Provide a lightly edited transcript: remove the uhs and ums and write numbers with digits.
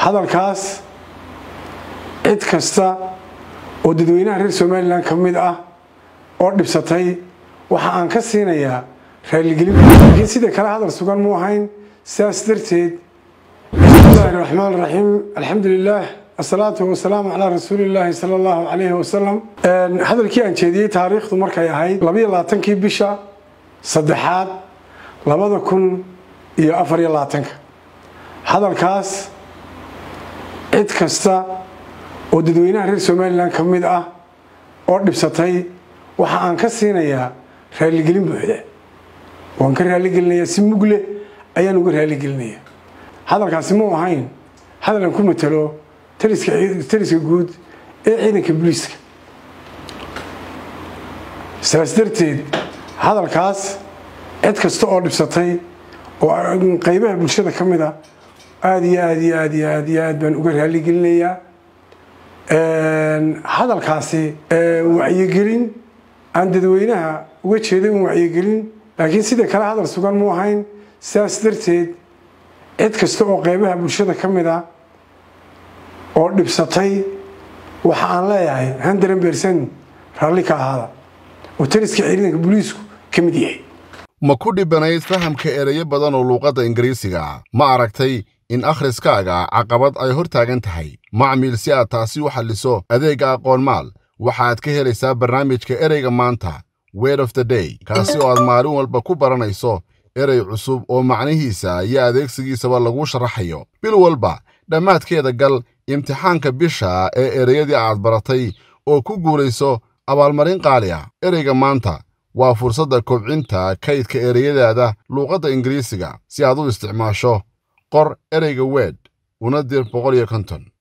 hadalkaas cid kasta oo dadweynaha reer Soomaaliland kamid ah oo dhibsatay waxa aan ka siinayaa raaligelin laakiin sida kala hadal sugan mu ahayn sidaas darteed bismillahir rahmaanir rahiim alxamdulillah asalaatu wasalaamu ala rasuulillaah sallallahu alayhi wasallam hadalkii aan jeediyay taariikhdu markay ahayd 22kii bisha saddexaad 2024 hadalkaas cid kasta oo dadweynaha reer Soomaaliland kamid ah oo dhibsatay waxa aan ka siinayaa raaligelin buuxda waan ka raaligelinayaa si mugle ayaan uga raaligelinayaa hadalkaasi ma ahayn hadalan ku matalo taliska guud ee ciidanka booliiska sidaas darteed hadalkaas cid kasta oo dhibsatay oo qaybaha bulshada kamid ah aad baan uga raaligelinayaa hadalkaasi wacyigelin aan dadweynaha uga jeeday wacyigelin laakiin sida kala hadal sugan mu ahayn sidaas darteed cid kasta oo qaybaha bulshada kamid ah oo dhibsatay waxa aan leeyahay 100% raalli ka ahaada oo taliska ciidanka booliisku kamid yahay ma ku dhibanayd fahamka ereyo badan oo luqadda Ingiriisiga ma aragtay in akhriskaaga caqabad ay hor taagan tahay macmiil si aad taasi u xalliso adeega aqoon maal waxaad ka helaysaa barnaamijka ereyga maanta word of the day kaasi oo aad maalin walba ku baranayso erey cusub oo macnihiisa iyo adeegsigiisaba lagu sharaxayo bil walba dhammaadkeeda gal imtixaanka bisha ee ereyadii aad baratay oo ku guulayso abaalmarin qaali ah ereyga maanta waa fursadda kobcinta kaydka ereyadaada luqadda Ingiriisiga si aad u isticmaasho qor ereyga word una dir 150